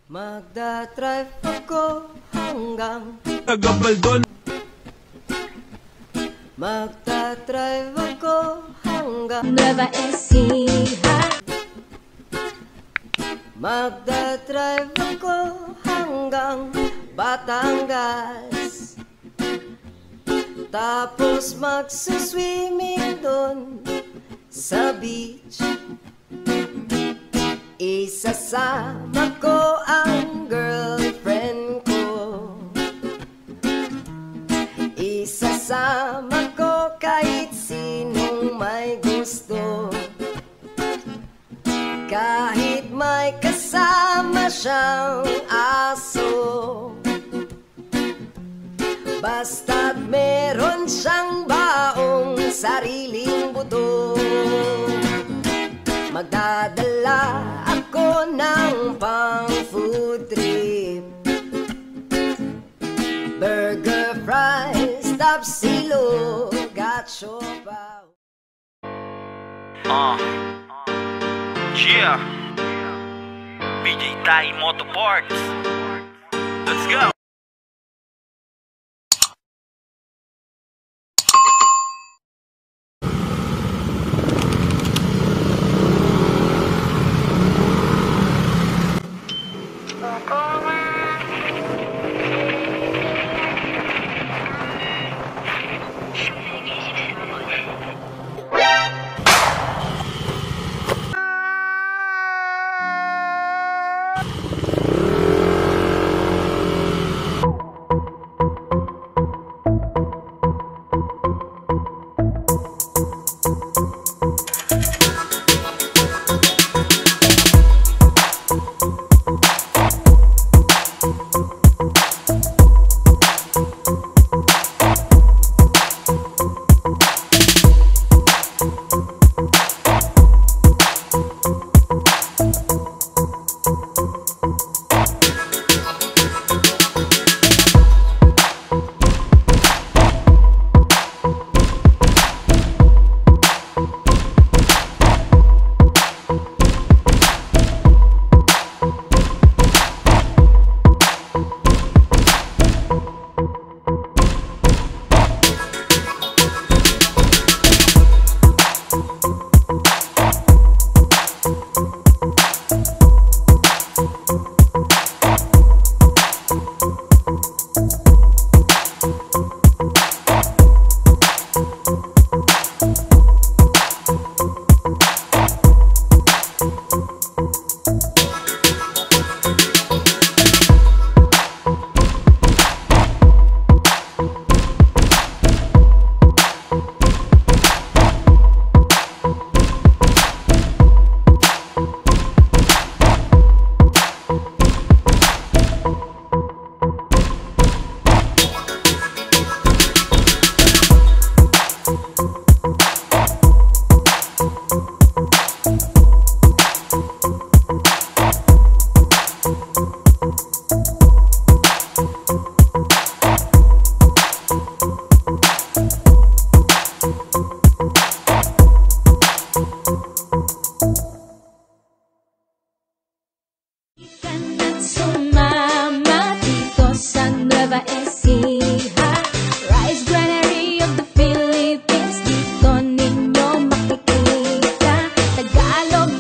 Magdadrive ako hanggang Tagabaldon. Magdadrive ako hanggang Nueva Ecija. Magdadrive ako hanggang Batangas. Tapos magsuswimming doon sa beach. Isasama ko ang girlfriend ko. Isasama ko kahit sinong may gusto. Kahit may kasama siyang aso. Basta't meron siyang baong sariling buto. Magdadala ako ng pang food trip. Burger, fries, tapsilog at siopaw. Yeah. BJ Tai Motorparts. Let's go. Sumama dito sa Nueva Ecija, Rice Granary of the Philippines. Dito ninyo makikita Tagalog,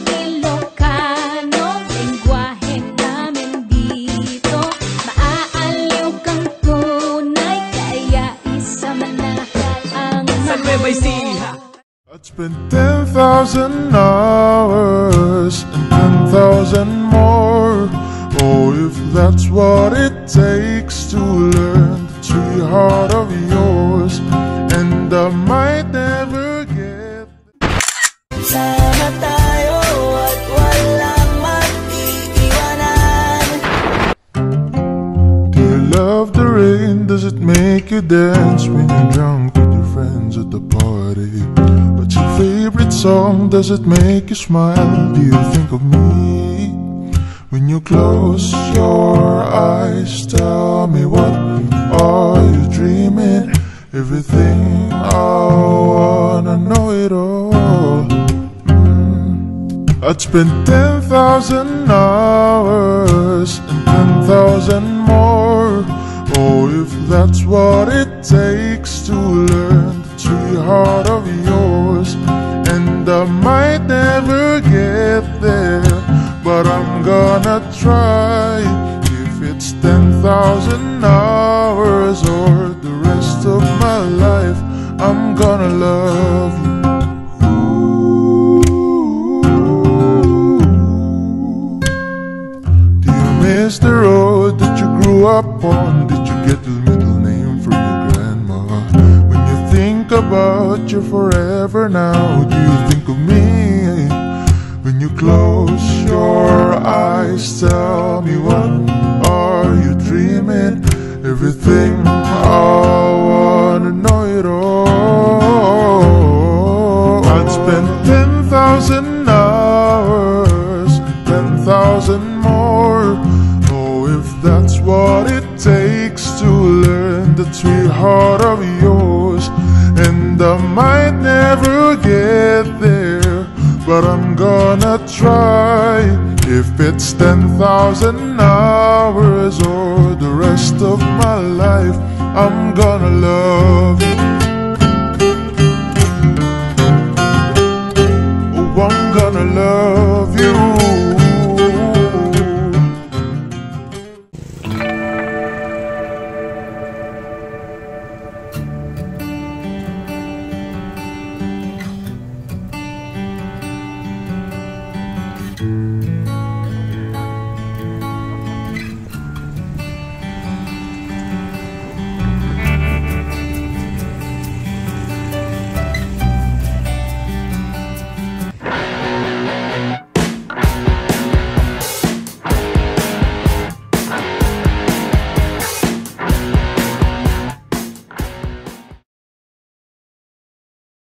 Ilocano, lengguwahe namin dito. Maaaliw kang tunay, kaya isama natin ang Sa Nueva Ecija. I'd spend 10,000 hours and 10,000 more. Oh, if that's what it takes to learn the true heart of yours. And I might never get. Sama tayo at walang mag-iiwanan. Do you love the rain? Does it make you dance when you're drunk with your friends at the party? What's your favorite song? Does it make you smile? Do you think of me when you close your eyes? Tell me, what are you dreaming? Everything I wanna know it all. I'd spend 10,000 hours and gonna try. If it's 10,000 hours or the rest of my life, I'm gonna love you. Do you miss the road that you grew up on? Did you get the middle name from your grandma? When you think about your forever now, do you think of me? When you close your eyes, tell me, what are you dreaming? Everything, I wanna know it all. I'd spend 10,000 hours, 10,000 more. Oh, if that's what it takes to learn the sweetheart of yours. And I might never get there, but I'm gonna try. If it's 10,000 hours or the rest of my life, I'm gonna love you. Oh, I'm gonna love you.